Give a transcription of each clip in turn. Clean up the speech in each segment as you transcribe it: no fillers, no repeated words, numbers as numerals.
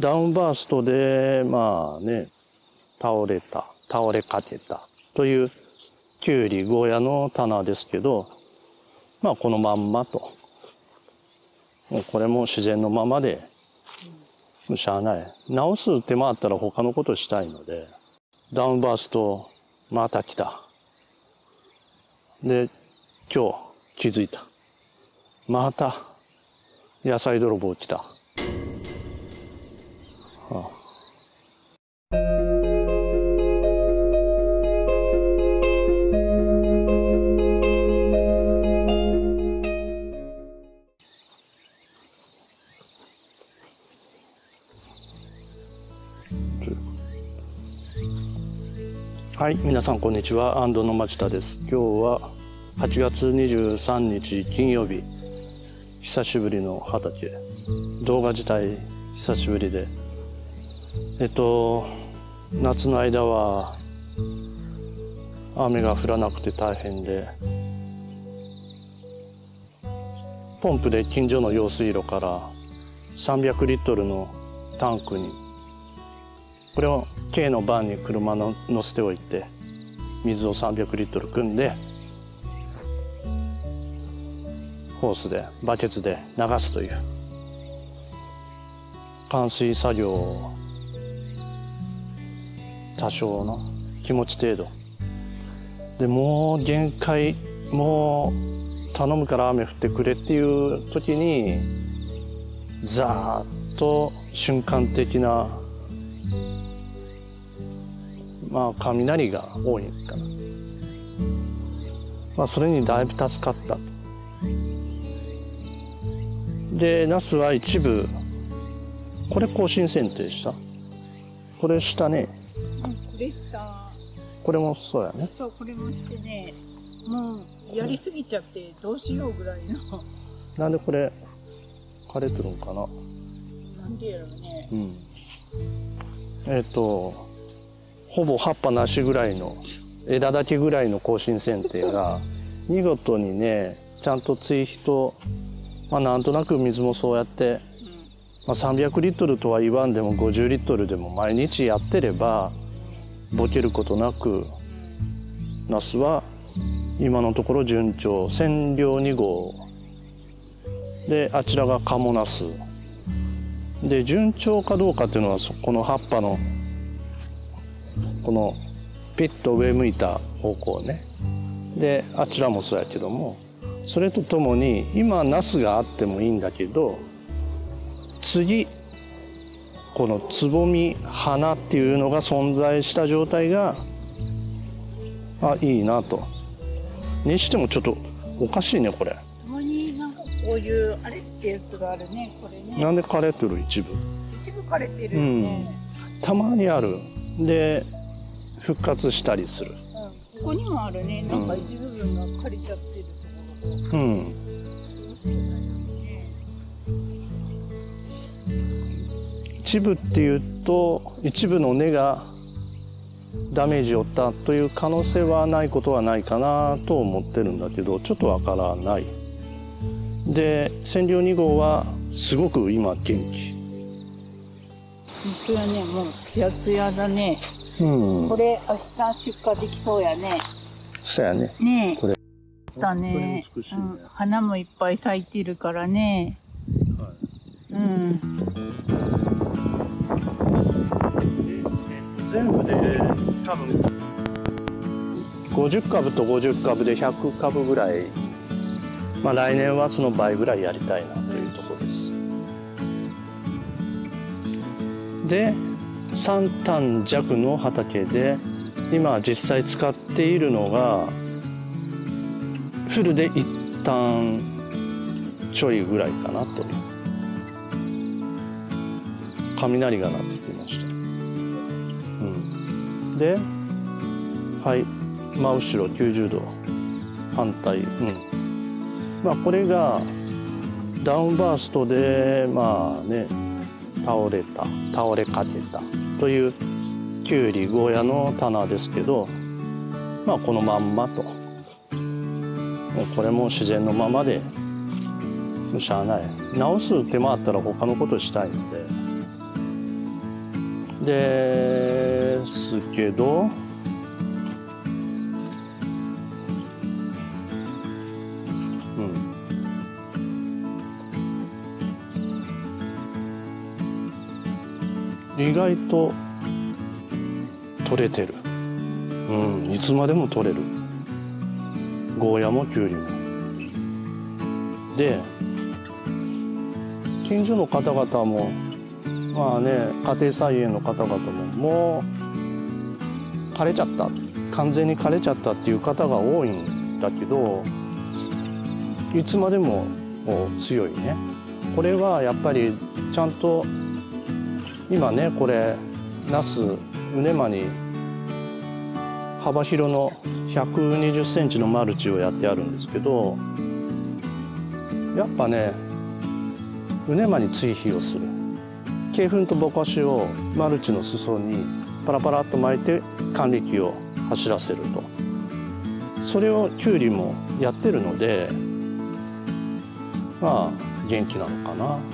ダウンバーストでまあね倒れかけたというきゅうりゴーヤの棚ですけど、まあこのまんまと、もうこれも自然のままでしゃあない。直す手間あったら他のことしたいので、ダウンバーストまた来た。で今日気づいた。また野菜泥棒来た。はあ、はい、皆さんこんにちは。安藤の町田です。今日は8月23日金曜日、久しぶりの畑。動画自体久しぶりで、夏の間は雨が降らなくて大変で、ポンプで近所の用水路から300リットルのタンクに、これを軽のバンに車の乗せておいて、水を300リットル汲んでホースでバケツで流すという冠水作業を多少の気持ち程度で、もう限界、もう頼むから雨降ってくれっていう時にザーッと瞬間的な雷が多いかな。それにだいぶ助かった。でナスは一部、これ更新剪定した。これしたね。 これした。 これもそうやね。 そう、これもしてね、もうやりすぎちゃってどうしようぐらいの。 なんでこれ枯れてるんかな。 なんでやろうね。 ほぼ葉っぱなしぐらいの、枝だけぐらいの更新剪定が見事にね、ちゃんと追肥と、なんとなく水もそうやって、300リットルとは言わんでも50リットルでも毎日やってればボケることなく、ナスは今のところ順調。千両2号で、あちらがカモナスで、順調かどうかっていうのはこの葉っぱのこのピッと上向いた方向ね。であちらもそうやけども、それとともに今ナスがあってもいいんだけど、次このつぼみ花っていうのが存在した状態がいいなと。にしてもちょっとおかしいねこれ。 たまになんかこういうあれってやつがあるね、これね。 なんで枯れてる？一部枯れてるよね。 たまにある。で復活したりする。 ここにもあるね。なんか一部分が枯れちゃってるところが。 一部っていうと一部の根がダメージを負ったという可能性はないことはないかなと思ってるんだけど、ちょっとわからない。で千両2号はすごく今元気。 本当やね、もうツヤツヤだね。これ明日出荷できそうやね。 そうやね。 ねえ。 これだね。花もいっぱい咲いてるからね。 全部で多分50株と50株で100株ぐらい、来年はその倍ぐらいやりたいなというところです。で3単弱の畑で今実際使っているのがフルで1単ちょいぐらいかなという。雷が鳴ってきました。で、はい、真後ろ90度反対。これがダウンバーストで倒れかけたというきゅうりゴーヤの棚ですけど、このまんまと、もうこれも自然のままでしゃあない。直す手間あったら他のことしたいので、 ですけど、意外と取れてる。いつまでも取れる。ゴーヤもキュウリも。で、近所の方々もまあね、家庭菜園の方々ももう枯れちゃった、完全に枯れちゃったっていう方が多いんだけど、いつまでも強いね。これはやっぱりちゃんと今ね、これナス畝間に幅広の120センチのマルチをやってあるんですけど、やっぱね、畝間に追肥をする。鶏粉とぼかしをマルチの裾にパラパラっと巻いて管理機を走らせると。それをキュウリもやってるので、まあ元気なのかな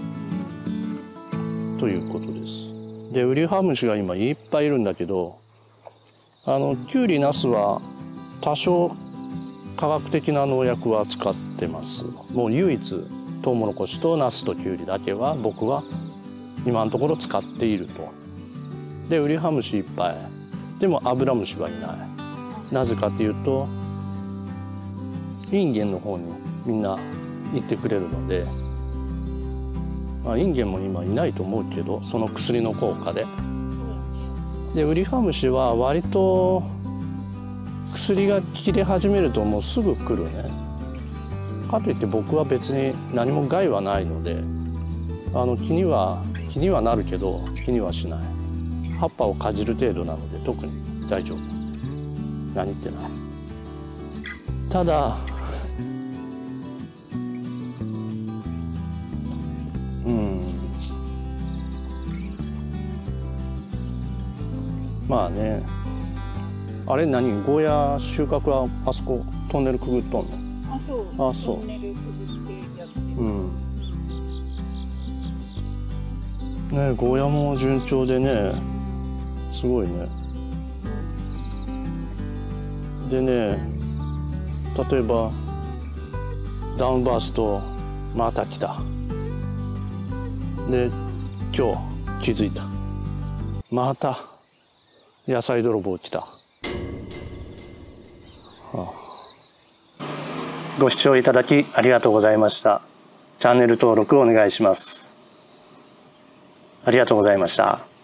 ということです。で、ウリハムシが今いっぱいいるんだけど、キュウリナスは多少化学的な農薬は使ってます。もう唯一トウモロコシとナスとキュウリだけは僕は今のところ使っていると。で、ウリハムシいっぱい。でもアブラムシはいない。なぜかというと、インゲンの方にみんな行ってくれるので、まあ、インゲンも今いないと思うけど、その薬の効果で。で、ウリハムシは割と薬が効き出始めるともうすぐ来るね。かといって僕は別に何も害はないので、気にはなるけど気にはしない。葉っぱをかじる程度なので特に大丈夫。何言ってない。ただまあね、あれ何、ゴーヤ収穫はあそこトンネルくぐっとんの？ あ、そう。 あ、そう。 トンネルくぐってやってる。 ね、ゴーヤも順調でね、すごいね。でね、例えばダウンバーストまた来た。で、今日気づいた。また野菜泥棒来た。ご視聴いただきありがとうございました。チャンネル登録お願いします。ありがとうございました。